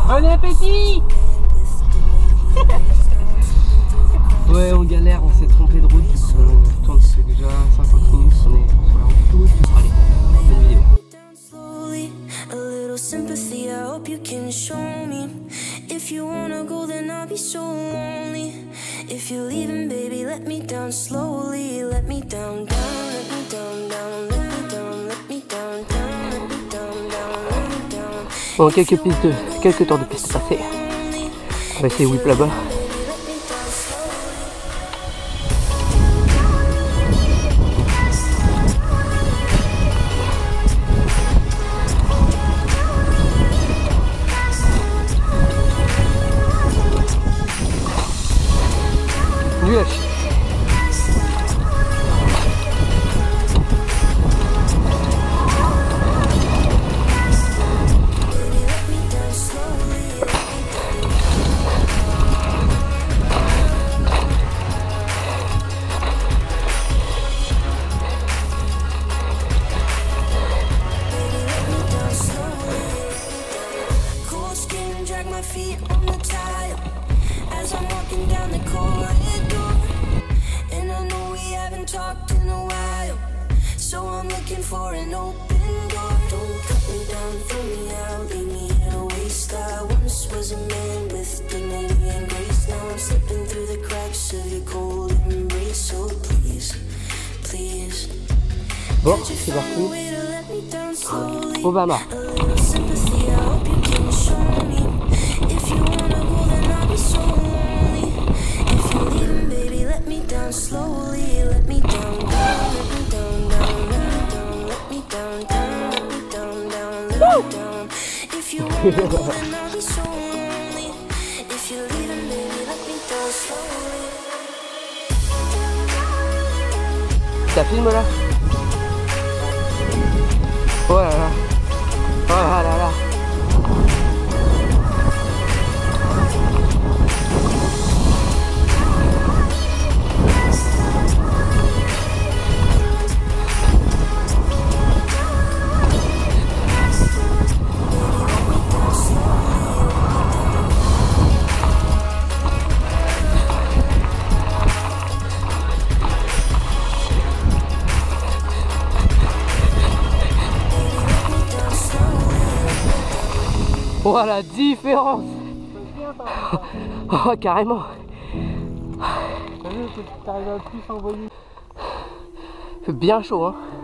Bon appétit. Ouais, on galère, on s'est trompé de route, du coup on retourne, c'est déjà 50 minutes, on est sur la route. Allez, bonne vidéo. A little sympathy, I hope you can show me. If you wanna go, then I'll be so lonely. If you're leaving, baby, let me down slowly. Let me down, down, let me down, down, let me down, let me down, down, let me down, down, let me down. Bon, quelques tours de piste passés. On va essayer whip là-bas. Nul à chier. Talked in a while, so I'm looking for an open door. Don't cut me down, throw me out, leave me here to waste. I once was a man with dignity and grace. Now I'm slipping through the cracks of your cold embrace. So please, please. Bon, c'est parti. Obama. A little sympathy, I hope you can show me. If you wanna go, then I'll be so lonely. If you're leaving, baby, let me down slowly. Let me down, down, let me down, down, let me down, let me down, down, let me down, down, let me down. If you wanna go, then I'll be so lonely. If you're leaving, baby, let me down slowly. Ça filme là? Oh là là. Oh là là là. Oh la différence. Oh carrément. T'as vu que t'arrives à plus envoyer. C'est bien chaud hein.